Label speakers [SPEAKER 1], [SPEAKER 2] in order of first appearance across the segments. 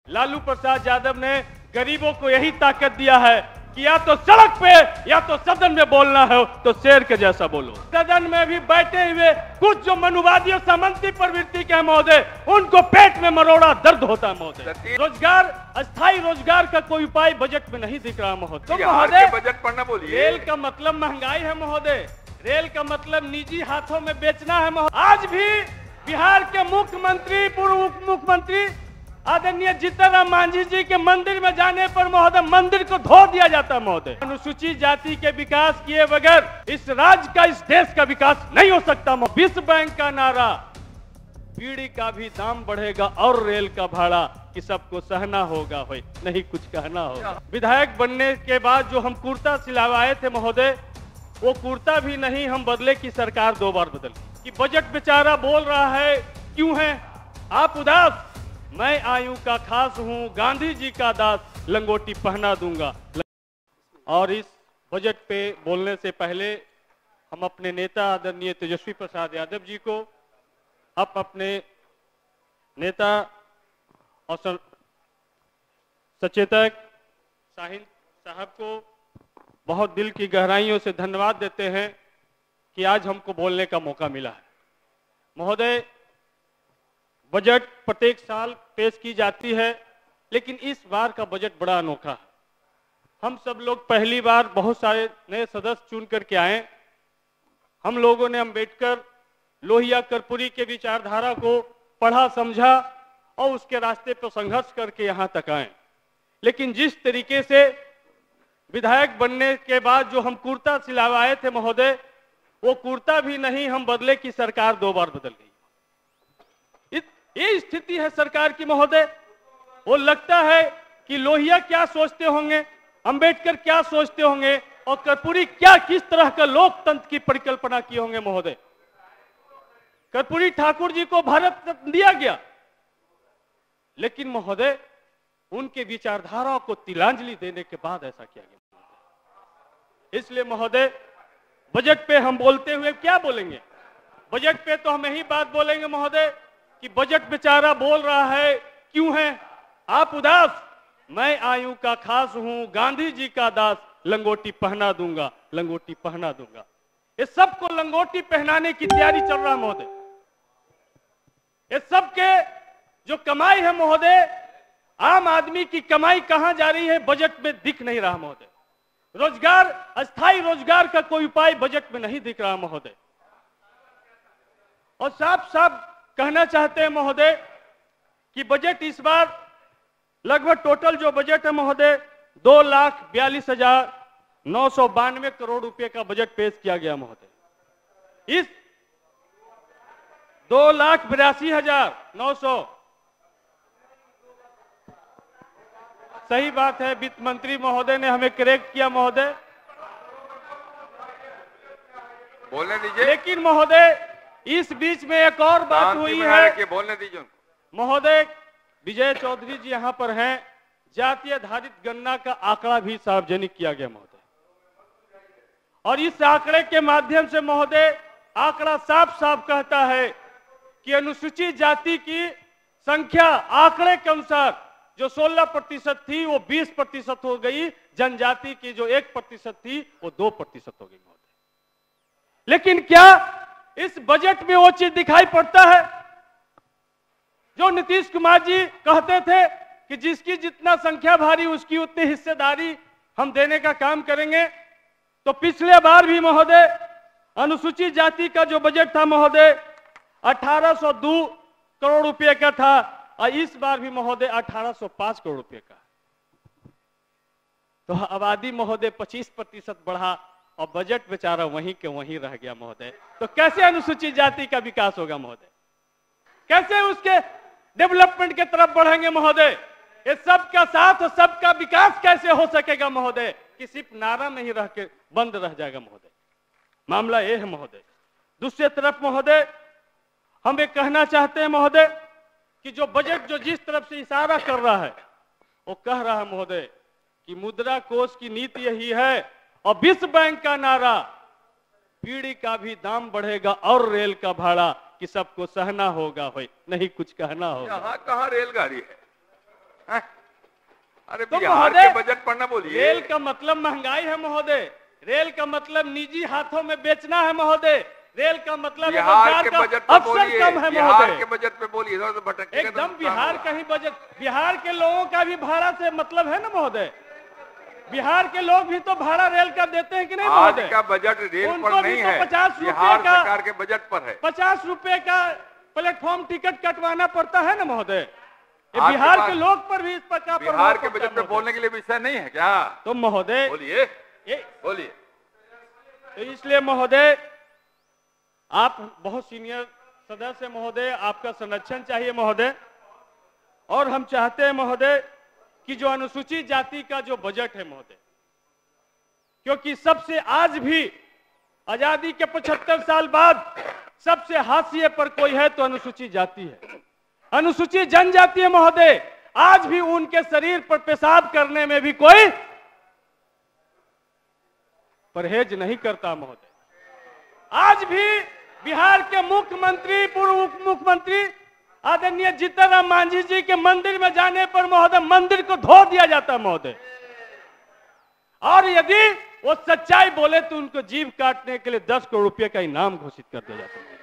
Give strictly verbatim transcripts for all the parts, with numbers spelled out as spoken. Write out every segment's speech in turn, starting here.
[SPEAKER 1] लालू प्रसाद यादव ने गरीबों को यही ताकत दिया है कि या तो सड़क पे या तो सदन में बोलना है तो शेर के जैसा बोलो। सदन में भी बैठे हुए कुछ जो मनुवादी और सामंती प्रवृत्ति के हैं महोदय, उनको पेट में मरोड़ा दर्द होता है महोदय। रोजगार, अस्थायी रोजगार का कोई उपाय बजट में नहीं दिख रहा महोदय। तो महोदय
[SPEAKER 2] बजट पढ़ना बोलिए।
[SPEAKER 1] रेल का मतलब महंगाई है महोदय, रेल का मतलब निजी हाथों में बेचना है महोदय। आज भी बिहार के मुख्यमंत्री, पूर्व उप मुख्यमंत्री आदरणीय जीतन राम मांझी जी के मंदिर में जाने पर महोदय मंदिर को धो दिया जाता है महोदय। अनुसूचित जाति के विकास किए बगैर इस राज्य का, इस देश का विकास नहीं हो सकता। विश्व बैंक का नारा, बीड़ी का भी दाम बढ़ेगा और रेल का भाड़ा कि सबको सहना होगा, भाई नहीं कुछ कहना होगा। विधायक बनने के बाद जो हम कुर्ता सिलवाए थे महोदय, वो कुर्ता भी नहीं हम बदले की सरकार दो बार बदल कि बजट बेचारा बोल रहा है क्यों है आप उदास, मैं आयु का खास हूं, गांधी जी का दास, लंगोटी पहना दूंगा। और इस बजट पे बोलने से पहले हम अपने नेता आदरणीय तेजस्वी प्रसाद यादव जी को, अब अपने नेता और सचेतक शाहीन साहब को बहुत दिल की गहराइयों से धन्यवाद देते हैं कि आज हमको बोलने का मौका मिला है। महोदय, बजट प्रत्येक साल पेश की जाती है, लेकिन इस बार का बजट बड़ा अनोखा है। हम सब लोग पहली बार बहुत सारे नए सदस्य चुन करके आए। हम लोगों ने अंबेडकर, लोहिया, कर्पूरी के विचारधारा को पढ़ा, समझा और उसके रास्ते पर संघर्ष करके यहां तक आए। लेकिन जिस तरीके से विधायक बनने के बाद जो हम कुर्ता सिलवाए थे महोदय, वो कुर्ता भी नहीं हम बदले की सरकार दो बार बदल गई। ये स्थिति है सरकार की महोदय। वो लगता है कि लोहिया क्या सोचते होंगे, अंबेडकर क्या सोचते होंगे और कर्पूरी क्या, किस तरह का लोकतंत्र की परिकल्पना किए होंगे महोदय। कर्पूरी ठाकुर जी को भारत रत्न दिया गया, लेकिन महोदय उनके विचारधारा को तिलांजलि देने के बाद ऐसा किया गया। इसलिए महोदय बजट पे हम बोलते हुए क्या बोलेंगे, बजट पे तो हम यही बात बोलेंगे महोदय कि बजट बेचारा बोल रहा है क्यों है आप उदास, मैं आयु का खास हूं, गांधी जी का दास, लंगोटी पहना दूंगा, लंगोटी पहना दूंगा। ये सबको लंगोटी पहनाने की तैयारी चल रहा है महोदय। ये सबके जो कमाई है महोदय, आम आदमी की कमाई कहां जा रही है बजट में दिख नहीं रहा महोदय। रोजगार, अस्थायी रोजगार का कोई उपाय बजट में नहीं दिख रहा महोदय। और साफ साफ कहना चाहते हैं महोदय कि बजट इस बार लगभग टोटल जो बजट है महोदय, दो लाख बयालीस हजार नौ सौ बानवे करोड़ रुपए का बजट पेश किया गया महोदय। इस दो लाख बिरासी हजार नौ सौ सही बात है, वित्त मंत्री महोदय ने हमें करेक्ट किया महोदय,
[SPEAKER 2] बोलने दीजिए।
[SPEAKER 1] लेकिन महोदय इस बीच में एक और बात हुई है
[SPEAKER 2] कि बोलने दीजिए
[SPEAKER 1] महोदय। विजय चौधरी जी यहां पर हैं, जातीय आधारित गणना का आंकड़ा भी सार्वजनिक किया गया महोदय, और इस आंकड़े के माध्यम से महोदय आंकड़ा साफ साफ कहता है कि अनुसूचित जाति की संख्या आंकड़े के अनुसार जो सोलह प्रतिशत थी वो बीस प्रतिशत हो गई, जनजाति की जो एक प्रतिशत थी वो दो प्रतिशत हो गई महोदय। लेकिन क्या इस बजट में वो चीज दिखाई पड़ता है जो नीतीश कुमार जी कहते थे कि जिसकी जितना संख्या भारी उसकी उतनी हिस्सेदारी हम देने का काम करेंगे? तो पिछले बार भी महोदय अनुसूचित जाति का जो बजट था महोदय अठारह सौ दो करोड़ रुपए का था, और इस बार भी महोदय अठारह सौ पाँच करोड़ रुपए का। तो आबादी महोदय पच्चीस प्रतिशत बढ़ा और बजट बेचारा वहीं के वहीं रह गया महोदय। तो कैसे अनुसूचित जाति का विकास होगा महोदय, कैसे उसके डेवलपमेंट की तरफ बढ़ेंगे महोदय? ये सबका साथ और सबका विकास कैसे हो सकेगा महोदय कि सिर्फ नारा में ही रह के बंद रह जाएगा महोदय। मामला ये है महोदय। दूसरी तरफ महोदय हम ये कहना चाहते हैं महोदय कि जो बजट जो जिस तरफ से इशारा कर रहा है वो कह रहा है महोदय कि मुद्रा कोष की नीति यही है और विश्व बैंक का नारा, बीड़ी का भी दाम बढ़ेगा और रेल का भाड़ा कि सबको सहना होगा, भाई नहीं कुछ कहना होगा।
[SPEAKER 2] यहाँ कहाँ रेलगाड़ी है? हैं? अरे
[SPEAKER 1] तो
[SPEAKER 2] बिहार
[SPEAKER 1] महोदय,
[SPEAKER 2] के बजट पर ना बोलिए।
[SPEAKER 1] रेल का मतलब महंगाई है महोदय, रेल का मतलब निजी हाथों में बेचना है महोदय, रेल का मतलब
[SPEAKER 2] बिहार के
[SPEAKER 1] का
[SPEAKER 2] बजट पे
[SPEAKER 1] अवसर
[SPEAKER 2] बोलिए,
[SPEAKER 1] कम है
[SPEAKER 2] बिहार
[SPEAKER 1] महोदय।
[SPEAKER 2] के बजट पे बोलिए, इधर से भटकने का तो
[SPEAKER 1] एकदम
[SPEAKER 2] नुकसान
[SPEAKER 1] बिहार
[SPEAKER 2] होगा।
[SPEAKER 1] का ही बजट, बिहार के लोगों का भी भाड़ा से मतलब है ना महोदय, बिहार के लोग भी तो भाड़ा रेल का देते हैं कि नहीं
[SPEAKER 2] आज
[SPEAKER 1] महोदय?
[SPEAKER 2] का बजट रेल
[SPEAKER 1] उनको
[SPEAKER 2] पर
[SPEAKER 1] भी
[SPEAKER 2] नहीं
[SPEAKER 1] तो
[SPEAKER 2] है,
[SPEAKER 1] पचास रुपए
[SPEAKER 2] बिहार
[SPEAKER 1] का-
[SPEAKER 2] सरकार के बजट पर है।
[SPEAKER 1] पचास रुपए का प्लेटफॉर्म टिकट कटवाना पड़ता है ना महोदय, ये
[SPEAKER 2] आपके
[SPEAKER 1] बिहार
[SPEAKER 2] पास
[SPEAKER 1] के लोग पर भी इस पर का
[SPEAKER 2] बिहार
[SPEAKER 1] प्रभाव
[SPEAKER 2] के
[SPEAKER 1] पड़ता है
[SPEAKER 2] बजट पे
[SPEAKER 1] महोदय।
[SPEAKER 2] बोलने के लिए विषय नहीं है क्या?
[SPEAKER 1] तो महोदय
[SPEAKER 2] बोलिए,
[SPEAKER 1] ये
[SPEAKER 2] बोलिए।
[SPEAKER 1] तो इसलिए महोदय आप बहुत सीनियर सदस्य महोदय, आपका संरक्षण चाहिए महोदय, और हम चाहते हैं महोदय कि जो अनुसूचित जाति का जो बजट है महोदय, क्योंकि सबसे आज भी आजादी के पचहत्तर साल बाद सबसे हाशिए पर कोई है तो अनुसूचित जाति है, अनुसूचित जनजाति है महोदय। आज भी उनके शरीर पर पेशाब करने में भी कोई परहेज नहीं करता महोदय। आज भी बिहार के मुख्यमंत्री, पूर्व उप मुख्यमंत्री आदरणीय जीतन राम मांझी जी के मंदिर में जाने पर महोदय मंदिर को धो दिया जाता है महोदय, और यदि वो सच्चाई बोले तो उनको जीभ काटने के लिए दस करोड़ रुपए का इनाम घोषित कर दिया जाता है।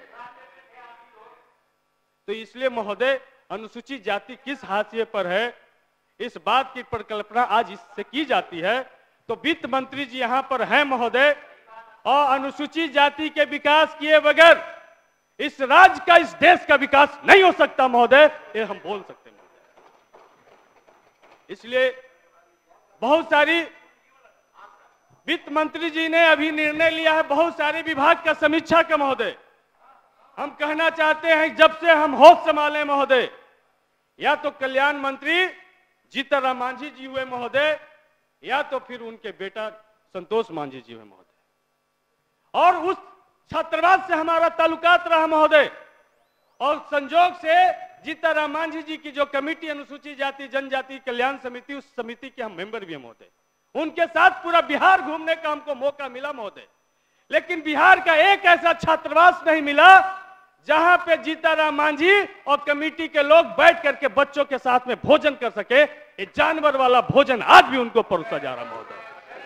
[SPEAKER 1] तो इसलिए महोदय अनुसूचित जाति किस हाशिए पर है, इस बात की परिकल्पना आज इससे की जाती है। तो वित्त मंत्री जी यहां पर हैं महोदय, और अनुसूचित जाति के विकास किए बगैर इस राज्य का, इस देश का विकास नहीं हो सकता महोदय, ये हम बोल सकते हैं महोदय। इसलिए बहुत सारी वित्त मंत्री जी ने अभी निर्णय लिया है बहुत सारे विभाग का समीक्षा का महोदय। हम कहना चाहते हैं जब से हम होश संभाले महोदय, या तो कल्याण मंत्री जीतन राम मांझी जी हुए महोदय, या तो फिर उनके बेटा संतोष मांझी जी हुए महोदय, और उस छात्रावास से हमारा ताल्लुकात रहा महोदय, और संजोग से जीतन राम मांझी जी की जो कमेटी अनुसूचित जाति जनजाति कल्याण समिति, उस समिति के हम मेंबर भी हैं महोदय। उनके साथ पूरा बिहार घूमने का हमको मौका मिला महोदय, लेकिन बिहार का एक ऐसा छात्रावास नहीं मिला जहां पे जीतन राम मांझी और कमेटी के लोग बैठ करके बच्चों के साथ में भोजन कर सके। ये जानवर वाला भोजन आज भी उनको परोसा जा रहा महोदय।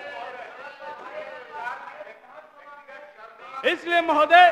[SPEAKER 1] इसलिए महोदय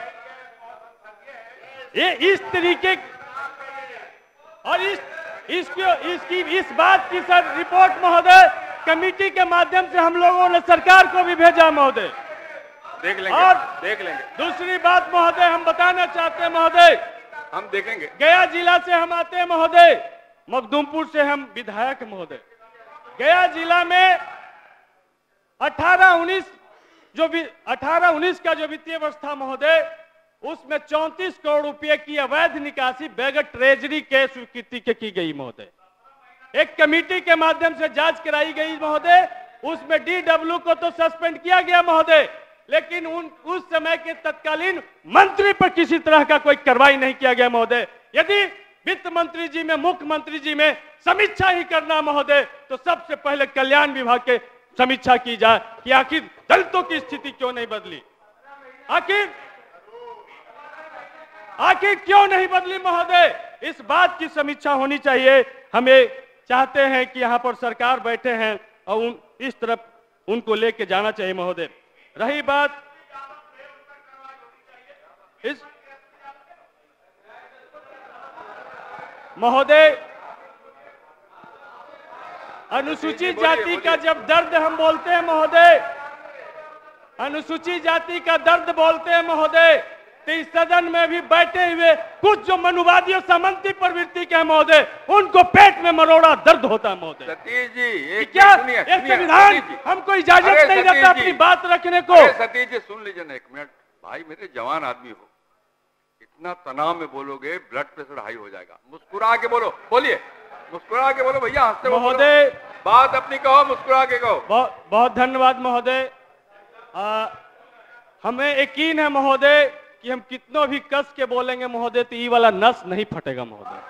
[SPEAKER 1] ये इस तरीके और इस इसकी इसकी इस बात की सर रिपोर्ट महोदय कमेटी के माध्यम से हम लोगों ने सरकार को भी भेजा महोदय।
[SPEAKER 2] देख लेंगे,
[SPEAKER 1] और
[SPEAKER 2] देख लेंगे।
[SPEAKER 1] दूसरी बात महोदय हम बताना चाहते हैं महोदय,
[SPEAKER 2] हम देखेंगे।
[SPEAKER 1] गया जिला से हम आते हैं महोदय, मखदूमपुर से हम विधायक महोदय। गया जिला में अठारह उन्नीस जो भी अठारह उन्नीस का जो वित्तीय वर्ष था महोदय, उसमें चौंतीस करोड़ रुपए की अवैध निकासी बगैर ट्रेजरी के स्वीकृति के की गई महोदय। एक कमेटी के माध्यम से जांच कराई गई महोदय, उसमें डीडब्ल्यू को तो सस्पेंड किया गया महोदय, लेकिन उन उस समय के तत्कालीन मंत्री पर किसी तरह का कोई कार्रवाई नहीं किया गया महोदय। यदि वित्त मंत्री जी में, मुख्यमंत्री जी में समीक्षा ही करना महोदय, तो सबसे पहले कल्याण विभाग के समीक्षा की जाए कि आखिर दलितों की स्थिति क्यों नहीं बदली, आखिर आखिर क्यों नहीं बदली महोदय। इस बात की समीक्षा होनी चाहिए। हमें चाहते हैं कि यहां पर सरकार बैठे हैं और उन, इस तरफ उनको लेके जाना चाहिए महोदय। रही बात इस महोदय अनुसूचित जाति का जब दर्द हम बोलते हैं महोदय, अनुसूचित जाति का दर्द बोलते हैं महोदय, तो इस सदन में भी बैठे हुए कुछ जो मनुवादी और सामंती प्रवृत्ति के हैं महोदय, उनको पेट में मरोड़ा दर्द होता है महोदय।
[SPEAKER 2] सतीश जी एक
[SPEAKER 1] क्या
[SPEAKER 2] सुनिए,
[SPEAKER 1] ये
[SPEAKER 2] सुनिए,
[SPEAKER 1] संविधान
[SPEAKER 2] सतीश जी।
[SPEAKER 1] हमको इजाजत
[SPEAKER 2] अरे
[SPEAKER 1] नहीं
[SPEAKER 2] सतीश
[SPEAKER 1] देता
[SPEAKER 2] जी,
[SPEAKER 1] अपनी बात रखने को।
[SPEAKER 2] अरे सतीश जी सुन लीजिए ना एक मिनट। भाई मेरे जवान आदमी हो, इतना तनाव में बोलोगे ब्लड प्रेशर हाई हो जाएगा। मुस्कुरा के बोलो, बोलिए मुस्कुरा के बोलो भैया, हंसते
[SPEAKER 1] महोदय
[SPEAKER 2] बात अपनी कहो, मुस्कुरा के कहो।
[SPEAKER 1] बहुत बहुत धन्यवाद महोदय। हमें यकीन है महोदय कि हम कितनों भी कस के बोलेंगे महोदय तो ये वाला नस नहीं फटेगा महोदय।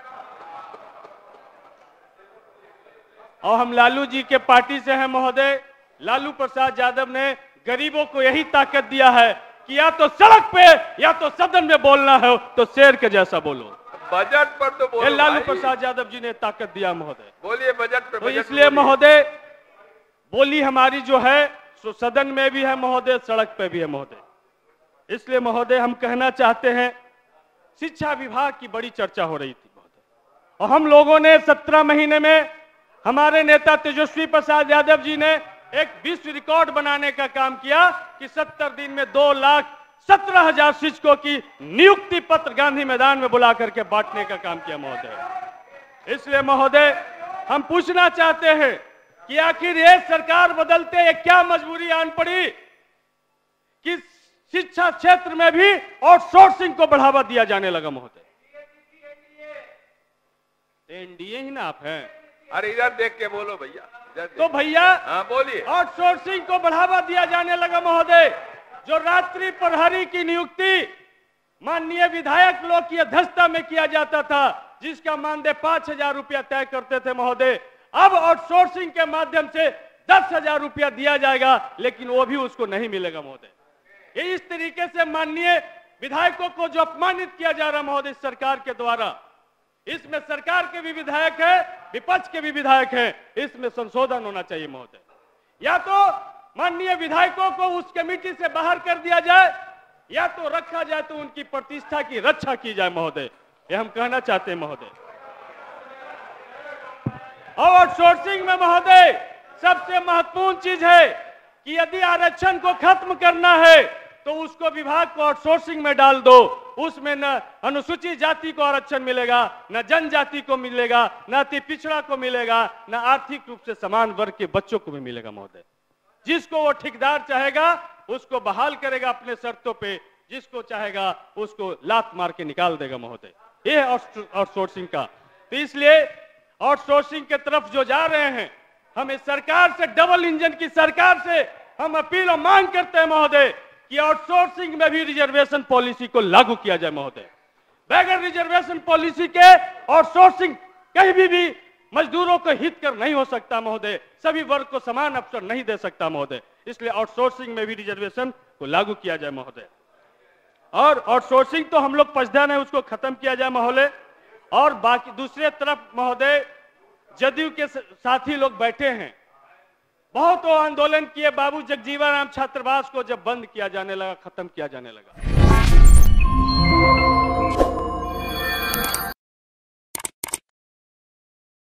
[SPEAKER 1] और हम लालू जी के पार्टी से हैं महोदय। लालू प्रसाद यादव ने गरीबों को यही ताकत दिया है कि या तो सड़क पे या तो सदन में बोलना है तो शेर के जैसा बोलो।
[SPEAKER 2] बजट पर तो
[SPEAKER 1] ये
[SPEAKER 2] बोलो
[SPEAKER 1] लालू
[SPEAKER 2] भाई।
[SPEAKER 1] प्रसाद यादव जी ने ताकत दिया महोदय।
[SPEAKER 2] बोलिए बजट पे।
[SPEAKER 1] तो
[SPEAKER 2] बजट
[SPEAKER 1] इसलिए
[SPEAKER 2] बोलिए।
[SPEAKER 1] महोदय बोली हमारी जो है सो सदन में भी है महोदय, सड़क पे भी है महोदय। इसलिए महोदय हम कहना चाहते हैं, शिक्षा विभाग की बड़ी चर्चा हो रही थी महोदय, और हम लोगों ने सत्रह महीने में हमारे नेता तेजस्वी प्रसाद यादव जी ने एक विश्व रिकॉर्ड बनाने का काम किया कि सत्तर दिन में दो लाख सत्रह हजार शिक्षकों की नियुक्ति पत्र गांधी मैदान में बुला करके बांटने का काम किया महोदय। इसलिए महोदय हम पूछना चाहते हैं कि आखिर ये सरकार बदलते ये क्या मजबूरी आन पड़ी कि शिक्षा क्षेत्र में भी आउटसोर्सिंग को बढ़ावा दिया जाने लगा महोदय। एनडीए ही ना आप हैं।
[SPEAKER 2] अरे इधर देख के बोलो भैया, इधर देख।
[SPEAKER 1] तो भैया
[SPEAKER 2] हाँ बोलिए।
[SPEAKER 1] आउटसोर्सिंग को बढ़ावा दिया जाने लगा महोदय। जो रात्रि प्रहरी की नियुक्ति माननीय विधायक लोग की अध्यक्षता में किया जाता था, जिसका मानदेय पांच हजार रुपया तय करते थे महोदय, अब आउटसोर्सिंग के माध्यम से दस हजार रुपया दिया जाएगा, लेकिन वो भी उसको नहीं मिलेगा महोदय। ये इस तरीके से माननीय विधायकों को जो अपमानित किया जा रहा महोदय सरकार के द्वारा, इसमें सरकार के भी विधायक है, विपक्ष के भी विधायक हैं, इसमें संशोधन होना चाहिए महोदय। या तो माननीय विधायकों को उस कमेटी से बाहर कर दिया जाए, या तो रखा जाए तो उनकी प्रतिष्ठा की रक्षा की जाए महोदय, ये हम कहना चाहते हैं महोदय। और आउटसोर्सिंग में महोदय सबसे महत्वपूर्ण चीज है कि यदि आरक्षण को खत्म करना है तो उसको विभाग को आउटसोर्सिंग में डाल दो। उसमें न अनुसूचित जाति को आरक्षण मिलेगा, न जनजाति को मिलेगा, न अति पिछड़ा को मिलेगा, न आर्थिक रूप से समान वर्ग के बच्चों को भी मिलेगा महोदय। जिसको वो ठेकेदार चाहेगा उसको बहाल करेगा अपने शर्तों पे, जिसको चाहेगा उसको लात मार के निकाल देगा महोदय। ये है आउटसोर्सिंग का। तो इसलिए आउटसोर्सिंग के तरफ जो जा रहे हैं, हम इस सरकार से, डबल इंजन की सरकार से हम अपील और मांग करते हैं महोदय कि आउटसोर्सिंग में भी रिजर्वेशन पॉलिसी को लागू किया जाए महोदय। बगैर रिजर्वेशन पॉलिसी के आउटसोर्सिंग कहीं भी, भी मजदूरों को हित कर नहीं हो सकता महोदय, सभी वर्ग को समान अवसर नहीं दे सकता महोदय। इसलिए आउटसोर्सिंग में भी रिजर्वेशन को लागू किया जाए महोदय। और आउटसोर्सिंग तो हम लोग पक्षधर है, उसको खत्म किया जाए महोदय। और बाकी दूसरे तरफ महोदय जदयू के साथी लोग बैठे हैं, बहुत वो आंदोलन किए, बाबू जगजीवन राम छात्रावास को जब बंद किया जाने लगा, खत्म किया जाने लगा,